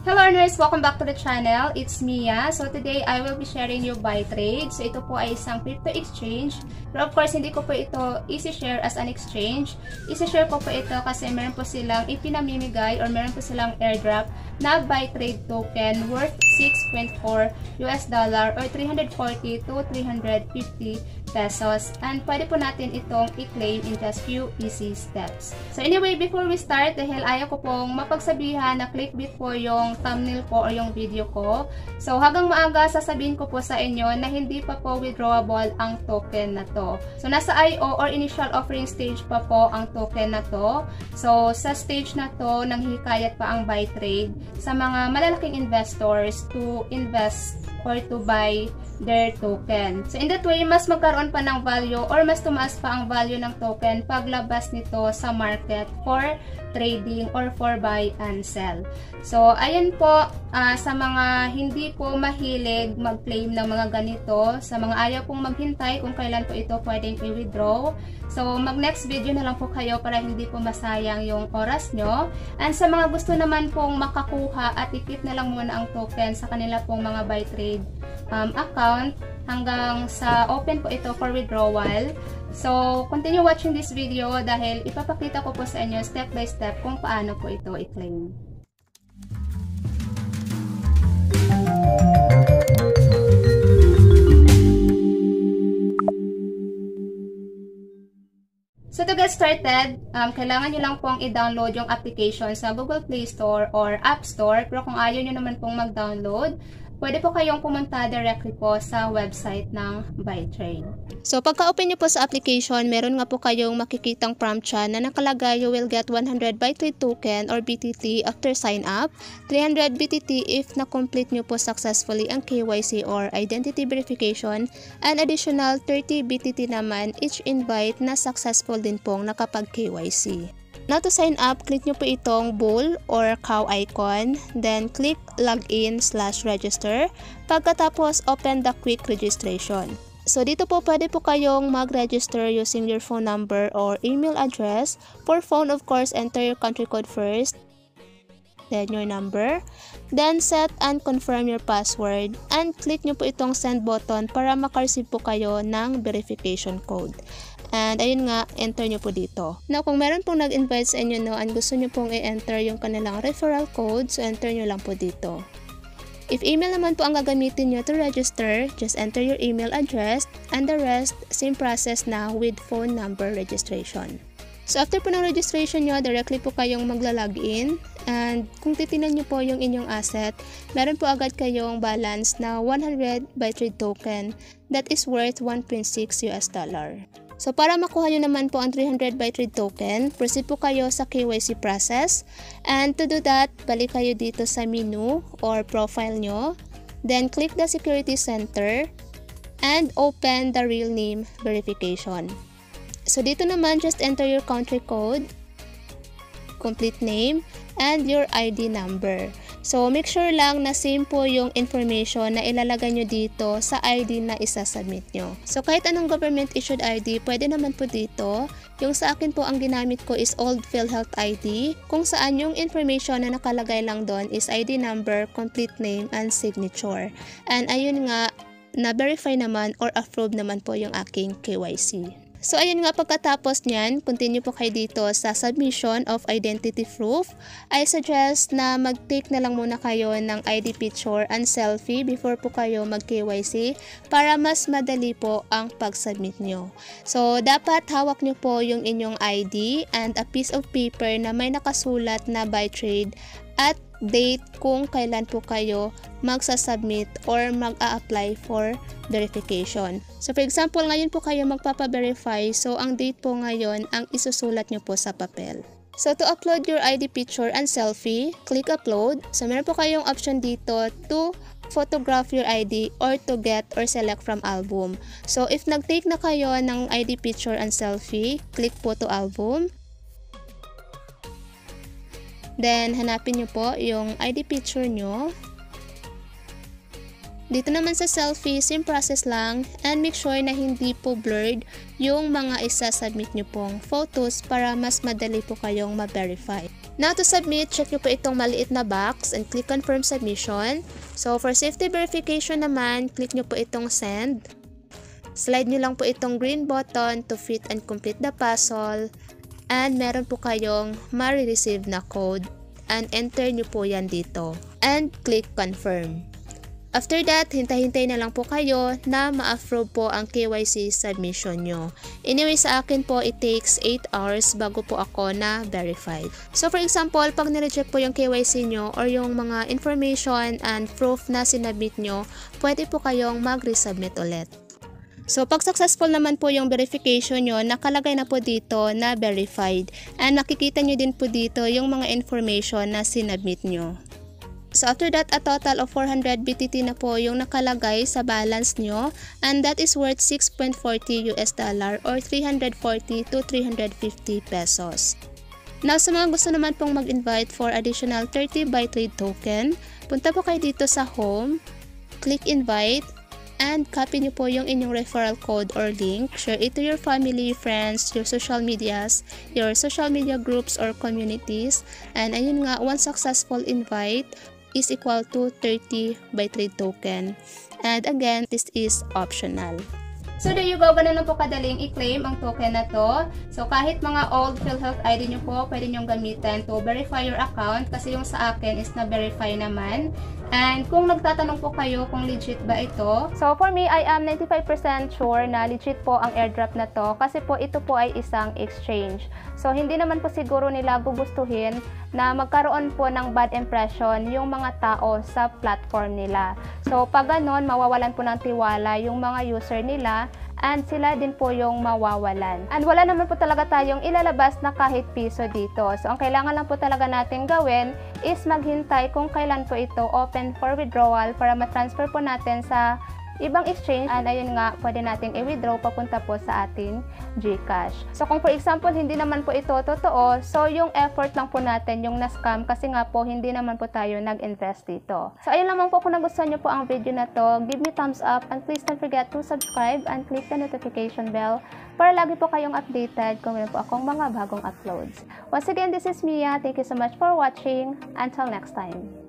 Hello learners! Welcome back to the channel. It's Mia. So today, I will be sharing you Bytrade. So ito po ay isang crypto exchange. Pero of course, hindi ko po ito isi-share as an exchange. Isi-share ko po ito kasi meron po silang ipinamimigay or meron po silang airdrop na Bytrade token worth $6.4 or 340 to 350 pesos. And pwede po natin itong i-claim in just few easy steps. So anyway, before we start, dahil ayaw ko pong mapagsabihan na clickbait po yung thumbnail ko or yung video ko. So hanggang maaga sasabihin ko po sa inyo na hindi pa po withdrawable ang token na to. So nasa IO or initial offering stage pa po ang token na to. So sa stage na to, nanghihikayat pa ang Bytrade sa mga malalaking investors to invest or to buy their token. So in that way, mas magkaroon pa ng value or mas tumaas pa ang value ng token paglabas nito sa market for trading or for buy and sell. So ayan po, sa mga hindi po mahilig mag-claim ng mga ganito, sa mga ayaw pong maghintay kung kailan po ito pwedeng i-withdraw. So mag-next video na lang po kayo para hindi po masayang yung oras nyo. And sa mga gusto naman pong makakuha at i-keep na lang muna ang token sa kanila pong mga Bytrade account hanggang sa open po ito for withdrawal. So, continue watching this video dahil ipapakita ko po sa inyo step by step kung paano po ito i-claim. So, to get started, kailangan nyo lang pong i-download yung application sa Google Play Store or App Store. Pero kung ayaw nyo naman pong mag-download, pwede po kayong pumunta directly po sa website ng Bytrade. So, pagka-open nyo po sa application, meron nga po kayong makikitang prompt dyan na nakalagay, you will get 100 Bytrade Token or BTT after sign up, 300 BTT if na-complete nyo po successfully ang KYC or identity verification, and additional 30 BTT naman each invite na successful din pong nakapag-KYC. Now to sign up, click nyo po itong bull or cow icon, then click login/register. Pagkatapos, open the quick registration. So dito po pwede po kayong mag-register using your phone number or email address. For phone, of course, enter your country code first, then your number, then set and confirm your password, and click nyo po itong send button para makareceive po kayo ng verification code. And ayun nga, enter nyo po dito. Now, kung meron pong nag-invite sa inyo and gusto nyo pong i-enter yung kanilang referral code, so enter nyo lang po dito. If email naman po ang gagamitin nyo to register, just enter your email address, and the rest, same process na with phone number registration. So after po ng registration nyo, directly po kayong magla-login. And kung titignan nyo po yung inyong asset, meron po agad kayong balance na 100 Bytrade token that is worth $1.6. So para makuha nyo naman po ang 300 Bytrade token, proceed po kayo sa KYC process. And to do that, balik kayo dito sa menu or profile nyo. Then click the security center and open the real name verification. So dito naman, just enter your country code, complete name, and your ID number. So make sure lang na same po yung information na ilalagay nyo dito sa ID na isasubmit nyo. So kahit anong government issued ID, pwede naman po dito. Yung sa akin po ang ginamit ko is old PhilHealth ID, kung saan yung information na nakalagay lang doon is ID number, complete name, and signature. And ayun nga, na-verify naman or approve naman po yung aking KYC. So ayun nga, pagkatapos nyan, continue po kayo dito sa submission of identity proof. I suggest na mag-take na lang muna kayo ng ID picture and selfie before po kayo mag-KYC para mas madali po ang pag-submit nyo. So dapat hawak nyo po yung inyong ID and a piece of paper na may nakasulat na Bytrade at date kung kailan po kayo magsasubmit or mag-a-apply for verification. So for example, ngayon po kayo magpapa-verify, so ang date po ngayon ang isusulat nyo po sa papel. So to upload your ID picture and selfie, click upload. So meron po kayong option dito to photograph your ID or to get or select from album. So if nag-take na kayo ng ID picture and selfie, click po to album. Then, hanapin nyo po yung ID picture nyo. Dito naman sa selfie, same process lang. And make sure na hindi po blurred yung mga isa-submit nyo pong photos para mas madali po kayong ma-verify. Now to submit, check nyo po itong maliit na box and click confirm submission. So for safety verification naman, click nyo po itong send. Slide nyo lang po itong green button to fit and complete the puzzle. And meron po kayong ma-receive na code. And enter nyo po yan dito. And click confirm. After that, hintay-hintay na lang po kayo na ma-approve po ang KYC submission nyo. Anyway, sa akin po, it takes 8 hours bago po ako na verified. So for example, pag nireject po yung KYC nyo or yung mga information and proof na sinabit nyo, pwede po kayong mag-resubmit ulit. So pag successful naman po yung verification nyo, nakalagay na po dito na verified. And makikita nyo din po dito yung mga information na sinabit nyo. So after that, a total of 400 BTT na po yung nakalagay sa balance nyo, and that is worth $6.40 or 340 to 350 pesos. Now sa mga gusto naman pong mag-invite for additional 30 Bytrade Token, punta po kayo dito sa home, click invite, and copy nyo po yung inyong referral code or link. Share it to your family, friends, your social medias, your social media groups or communities. And ayun nga, one successful invite is equal to 30 Bytrade Token. And again, this is optional. So there you go, ganun na po kadaling i-claim ang token na to. So kahit mga old PhilHealth ID nyo po, pwede nyong gamitin to verify your account kasi yung sa akin is na-verify naman. And kung nagtatanong po kayo kung legit ba ito, so for me, I am 95% sure na legit po ang airdrop na to kasi po ito po ay isang exchange. So hindi naman po siguro nila gugustuhin na magkaroon po ng bad impression yung mga tao sa platform nila. So pag ganon, mawawalan po ng tiwala yung mga user nila and sila din po yung mawawalan. And wala naman po talaga tayong ilalabas na kahit piso dito. So ang kailangan lang po talaga natin gawin is maghintay kung kailan po ito open for withdrawal para ma-transfer po natin sa ibang exchange. And ayun nga, pwede natin i-withdraw papunta po sa ating GCash. So kung for example, hindi naman po ito totoo, so yung effort lang po natin yung na-scam kasi nga po hindi naman po tayo nag-invest dito. So ayun lamang po, kung nagustuhan nyo po ang video na to, give me thumbs up and please don't forget to subscribe and click the notification bell para lagi po kayong updated kung meron po akong mga bagong uploads. Once again, this is Mia. Thank you so much for watching. Until next time.